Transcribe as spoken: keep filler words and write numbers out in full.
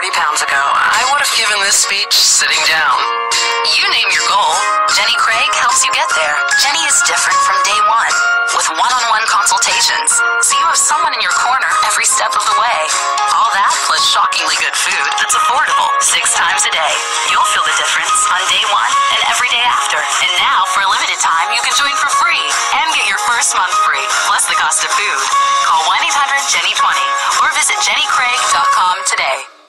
forty pounds ago, I would have given this speech sitting down. You name your goal. Jenny Craig helps you get there. Jenny is different from day one, with one-on-one consultations, so you have someone in your corner every step of the way. All that plus shockingly good food that's affordable six times a day. You'll feel the difference on day one and every day after. And now, for a limited time, you can join for free and get your first month free, plus the cost of food. Call one eight hundred Jenny twenty or visit jenny craig dot com today.